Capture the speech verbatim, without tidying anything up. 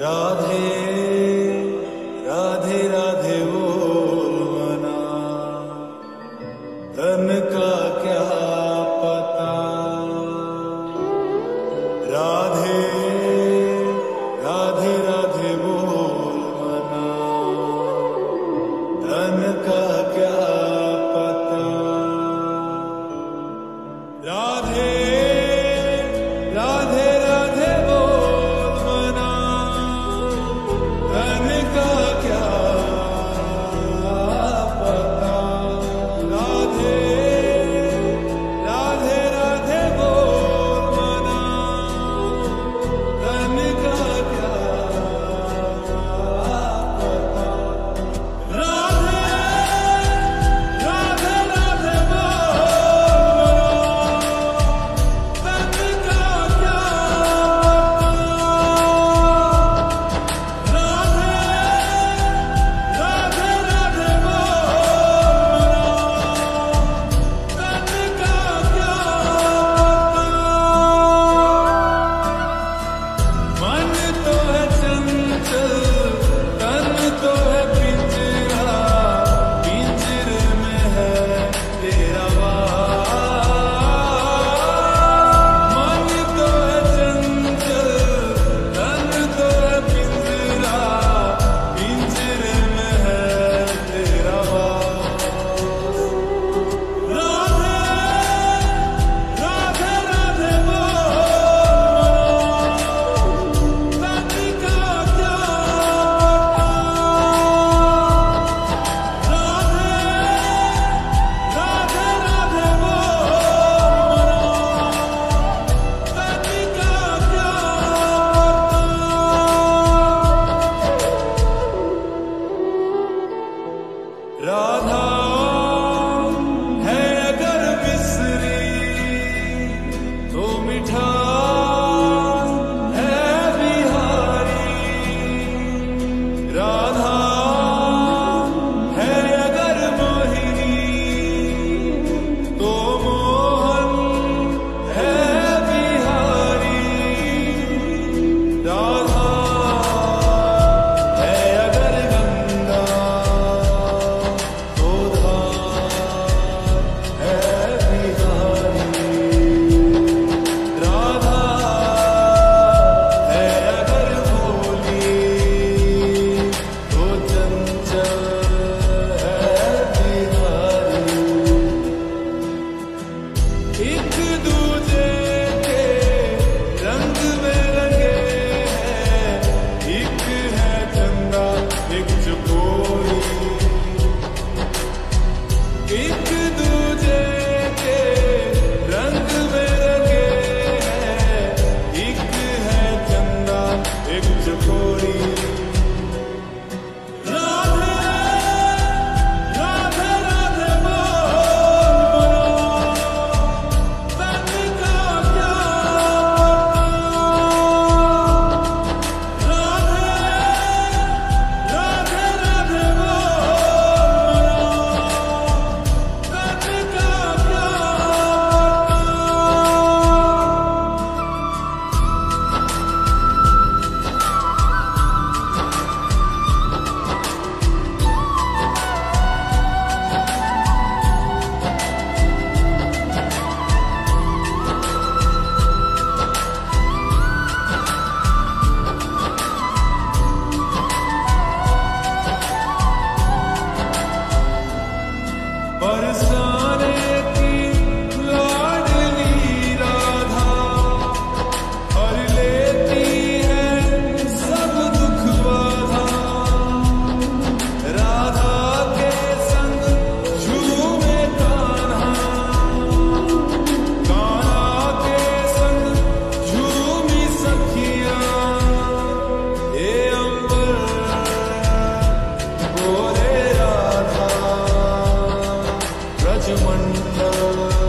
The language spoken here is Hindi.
राधे राधे राधे बोल मना, धन का क्या पता। राधे राधे राधे बोल मना, धन का क्या पता। राधे राधे राधे बोल मना, धन का क्या पता। राधे राधे राधे बोल मना, धन का क्या पता। राधे राधे राधे राधा है अगर बिसरी तो मिठा है बिहारी। राधा है अगर मोहिनी तो मोहन है बिहारी। राधा एक दूजे के रंग में रंगे हैं, एक है चंदा एक चकोरी। एक दूजे के रंग में रंगे हैं, एक है चंदा एक चकोरी। बरसाने की लाडली राधा हर लेती है सब दुख बाधा। राधा के संग झूमे कान्हा, कान्हा के संग झूमी सखियां। ये अंबर बोले राधा ब्रजमंडल।